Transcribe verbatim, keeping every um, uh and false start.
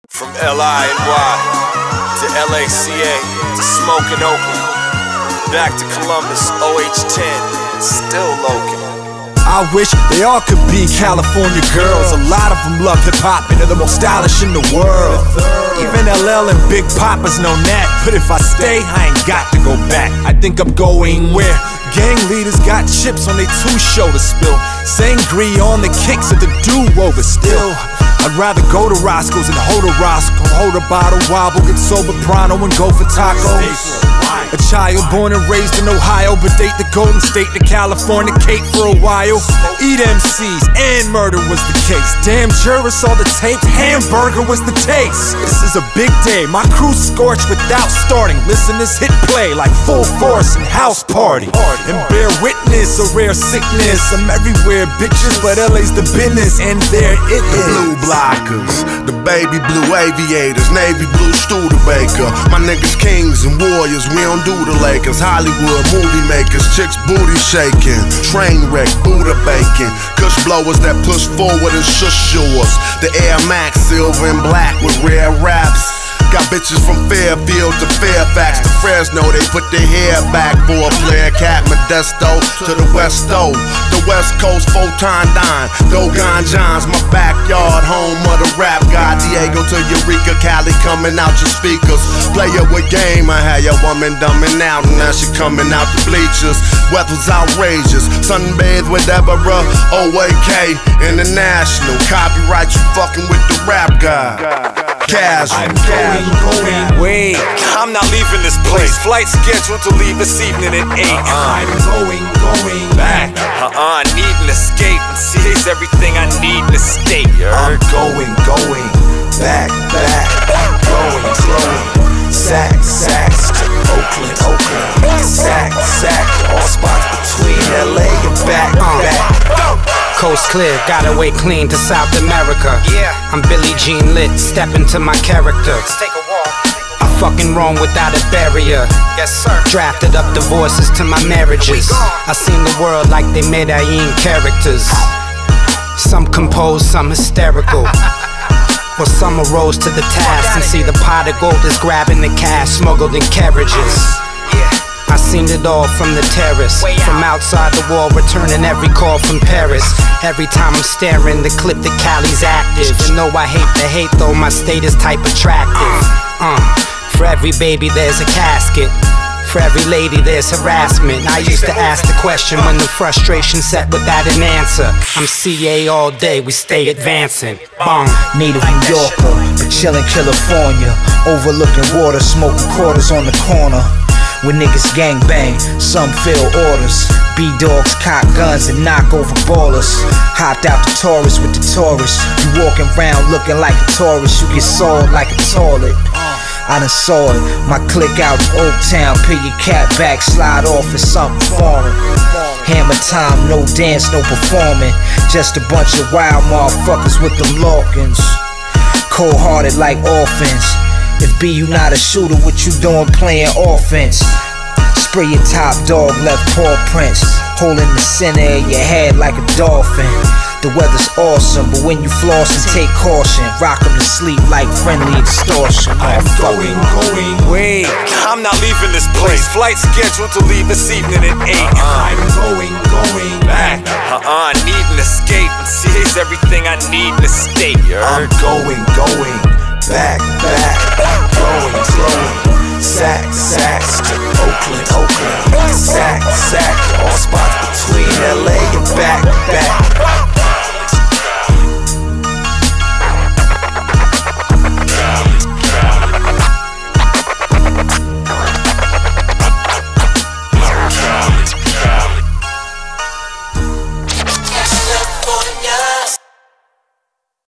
From L I N Y to L A C A to Smoking Oakland, back to Columbus, O H ten, still local. I wish they all could be California girls. A lot of them love hip-hop and they're the most stylish in the world. Even L L and Big Papa's know that. But if I stay, I ain't got to go back. I think I'm going where gang leaders got chips on their two-show to spill. Sangria on the kicks of the do-over still. I'd rather go to Roscoe's and hold a Roscoe, hold a bottle, wobble, get sober pronto and go for tacos. A child born and raised in Ohio, but date the Golden State to California Cape for a while. Eat M Cs and murder was the case. Damn jurors saw the tape, hamburger was the taste. This is a big day, my crew's scorched without starting. Listeners hit play like full force and house party. And bear witness, a rare sickness. I'm everywhere, bitches, but L A's the business, and there it is. The blue blockers, the baby blue aviators, navy blue Studebaker. My niggas kings and warriors, we don't do the Lakers. Hollywood movie makers, chicks booty shaking, train wreck, Buddha bacon, kush blowers that push forward and shush yours. The Air Max, silver and black with rare raps. Got bitches from Fairfield to Fairfax to Fresno, they put their hair back for a player. Cat Modesto to the Westo, the West Coast Photon Dine, Dogon John's my backyard, home of the rap god. Diego to Eureka, Cali coming out your speakers. Player with game, I had your woman dumbing out, and now she coming out the bleachers. Weather's outrageous, sunbathed with Deborah, O A K International. Copyright, you fucking with the rap guy. Casual. I'm going, going, wait. I'm not leaving this place. Flight scheduled to leave this evening at eight. Uh-uh. I'm going, going back. Uh-uh, I need an escape. And see, it's everything I need in the state. I'm going, going back, back. Going, going. Sack, sack. Oakland, Oakland. Sack, sack. All spots between L A and back, back. Coast clear, got away clean to South America. Yeah, I'm Billie Jean lit, step into my character. let's take a walk. I fucking roam without a barrier. Yes, sir. Drafted up divorces to my marriages. I seen the world like they Medellin characters. Some composed, some hysterical. Well, some arose to the task and see the pot of gold is grabbing the cash smuggled in carriages. I seen it all from the terrace, from outside the wall, returning every call from Paris. Every time I'm staring, the clip that Cali's active. And though I hate the hate, though my state is type attractive. Uh, for every baby there's a casket, for every lady there's harassment. I used to ask the question when the frustration set without an answer. I'm C A all day, we stay advancing. Bong. Native New Yorker, but chillin' California, overlooking water, smoking quarters on the corner. When niggas gang bang, some fill orders. B-dogs cock guns and knock over ballers. Hopped out the Taurus with the tourists. You walking around looking like a tourist, you get sawed like a toilet. I done saw it, my clique out in Oak Town. Pay your cat back, slide off for something foreign. Hammer time, no dance, no performing. Just a bunch of wild motherfuckers with them Lawkins. Cold-hearted like orphans. If B, you not a shooter, what you doing playing offense? Spray your top dog, left paw prints. Holding the center of your head like a dolphin. The weather's awesome, but when you floss and take caution, rock 'em to sleep like friendly extortion. I'm going, going, wait. I'm not leaving this place. Flight scheduled to leave this evening at eight. I'm going, going back. Uh-uh, I need an escape. And see, it's everything I need in the state. I'm going, going